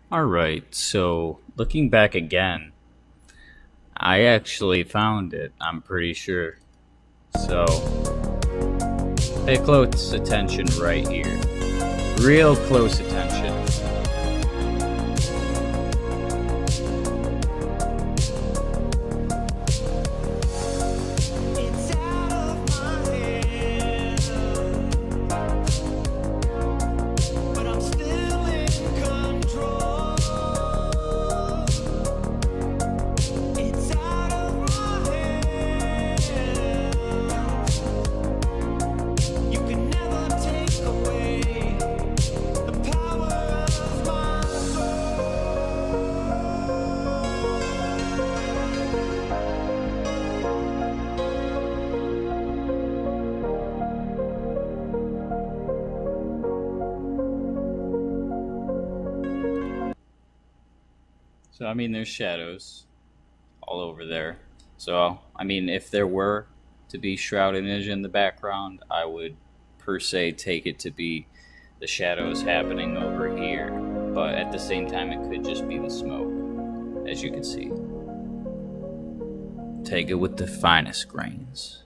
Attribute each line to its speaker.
Speaker 1: Alright, so looking back again, I actually found it, I'm pretty sure. So, pay close attention right here. Real close attention. So, I mean, there's shadows all over there. So, I mean, if there were to be shroud image in the background, I would per se take it to be the shadows happening over here. But at the same time, it could just be the smoke, as you can see. Take it with the finest grains.